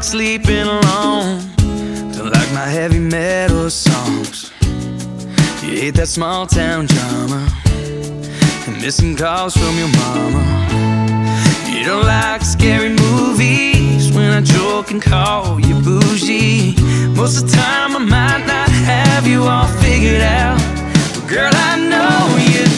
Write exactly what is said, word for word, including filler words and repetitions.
sleeping alone. Don't like my heavy metal songs. You hate that small town drama and missing calls from your mama. You don't like scary movies when I joke and call you bougie. Most of the time I might not have you all figured out, but girl, I know you